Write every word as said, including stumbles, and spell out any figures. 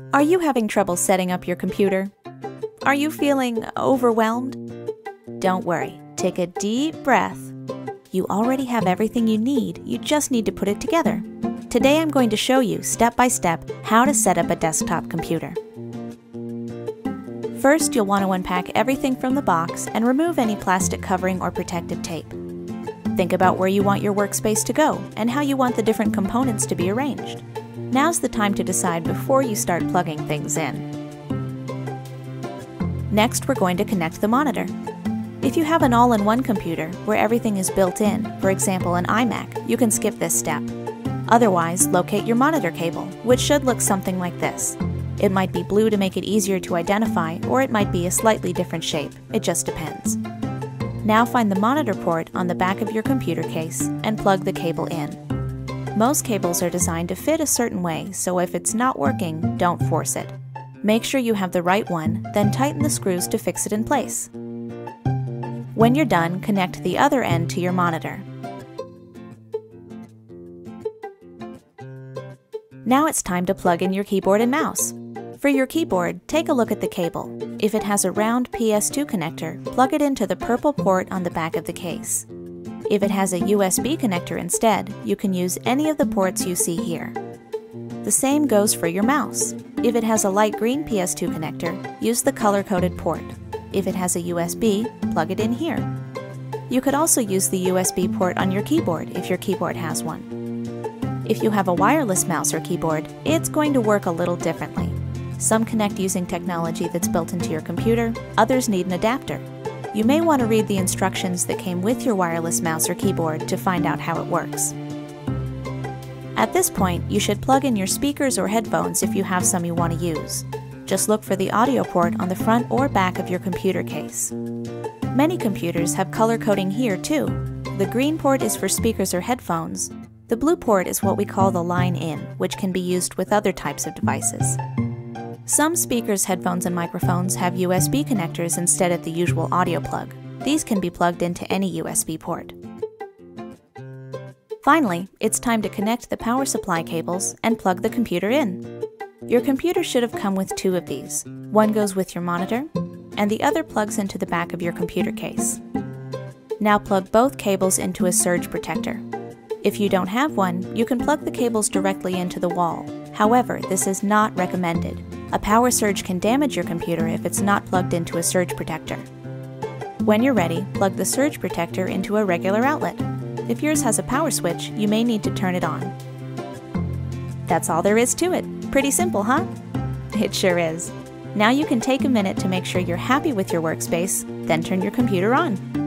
Are you having trouble setting up your computer? Are you feeling overwhelmed? Don't worry, take a deep breath. You already have everything you need, you just need to put it together. Today I'm going to show you step by step how to set up a desktop computer. First, you'll want to unpack everything from the box and remove any plastic covering or protective tape. Think about where you want your workspace to go and how you want the different components to be arranged. Now's the time to decide before you start plugging things in. Next, we're going to connect the monitor. If you have an all-in-one computer where everything is built in, for example an iMac, you can skip this step. Otherwise, locate your monitor cable, which should look something like this. It might be blue to make it easier to identify, or it might be a slightly different shape. It just depends. Now find the monitor port on the back of your computer case and plug the cable in. Most cables are designed to fit a certain way, so if it's not working, don't force it. Make sure you have the right one, then tighten the screws to fix it in place. When you're done, connect the other end to your monitor. Now it's time to plug in your keyboard and mouse. For your keyboard, take a look at the cable. If it has a round P S two connector, plug it into the purple port on the back of the case. If it has a U S B connector instead, you can use any of the ports you see here. The same goes for your mouse. If it has a light green P S two connector, use the color-coded port. If it has a U S B, plug it in here. You could also use the U S B port on your keyboard if your keyboard has one. If you have a wireless mouse or keyboard, it's going to work a little differently. Some connect using technology that's built into your computer, others need an adapter. You may want to read the instructions that came with your wireless mouse or keyboard to find out how it works. At this point, you should plug in your speakers or headphones if you have some you want to use. Just look for the audio port on the front or back of your computer case. Many computers have color coding here too. The green port is for speakers or headphones. The blue port is what we call the line in, which can be used with other types of devices. Some speakers, headphones, and microphones have U S B connectors instead of the usual audio plug. These can be plugged into any U S B port. Finally, it's time to connect the power supply cables and plug the computer in. Your computer should have come with two of these. One goes with your monitor, and the other plugs into the back of your computer case. Now plug both cables into a surge protector. If you don't have one, you can plug the cables directly into the wall. However, this is not recommended. A power surge can damage your computer if it's not plugged into a surge protector. When you're ready, plug the surge protector into a regular outlet. If yours has a power switch, you may need to turn it on. That's all there is to it. Pretty simple, huh? It sure is. Now you can take a minute to make sure you're happy with your workspace, then turn your computer on.